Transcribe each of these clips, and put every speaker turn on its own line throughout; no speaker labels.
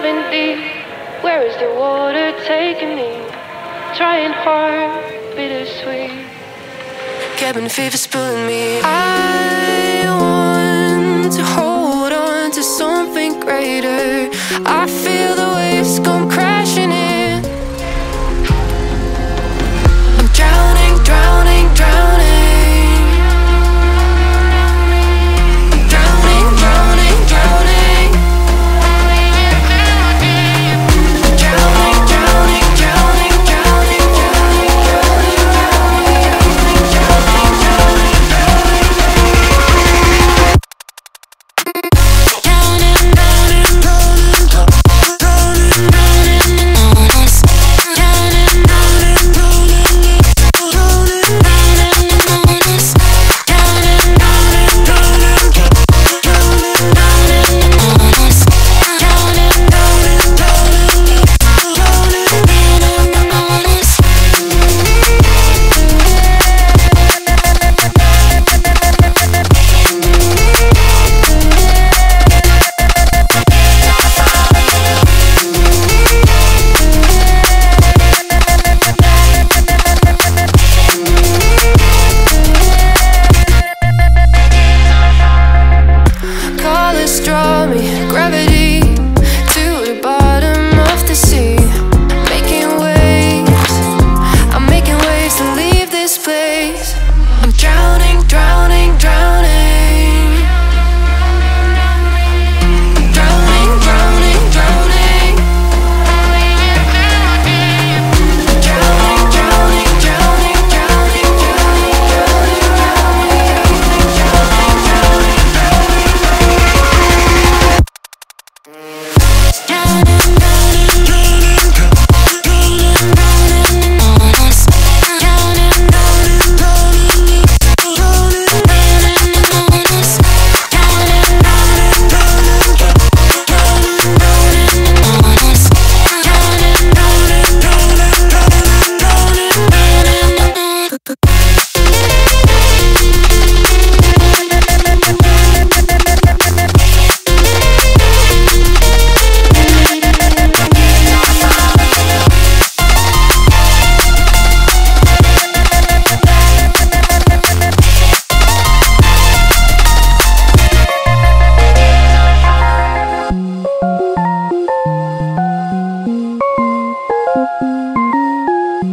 diving deep. Where is the water taking me? Trying hard, bittersweet. Cabin fever's pulling me. I want to hold on to something greater. I feel the waves come crashing in. I'm drowning, drowning, drowning. Drowning, drowning, drowning. Drowning, drowning, drowning, drowning,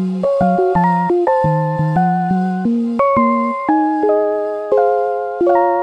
you.